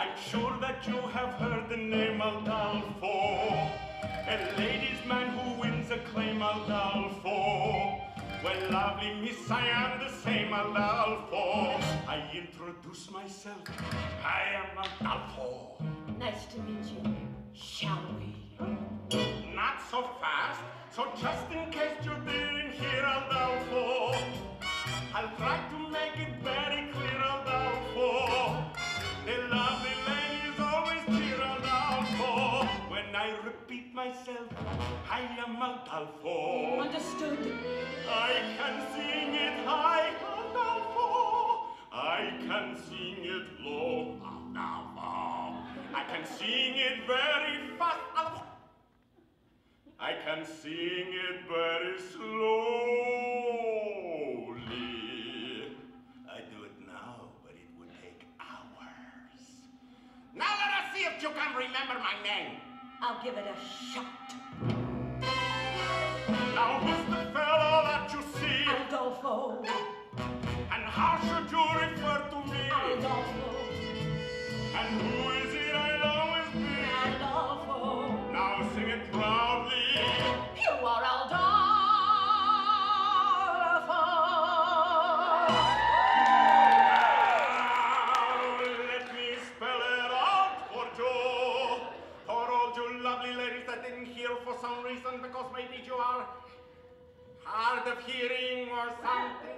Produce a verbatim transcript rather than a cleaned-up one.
I'm sure that you have heard the name Adolpho, a ladies' man who wins acclaim, Adolpho. Well, lovely miss, I am the same Adolpho. I introduce myself, I am Adolpho. Nice to meet you. Shall we? Not so fast, so just in case you didn't hear, Adolpho, I'll try to make it very clear, Adolpho. The lovely ladies always cheer, Adolpho. When I repeat myself, I am Adolpho. Understood. I can sing it high, Adolpho. I can sing it low, Adolpho. I can sing it very fast, Adolpho. I can sing it very slowly. I do it now, but it would take hours. Now let us see if you can remember my name. I'll give it a shot. Now who's the fellow that you see? Adolpho. And how should you refer to me? Adolpho. And who is it I'll always be? Adolpho. Now sing it proudly. You are Adolpho. Now let me spell it out for you. For all you lovely ladies that didn't hear for some reason, because maybe you are hard of hearing or something.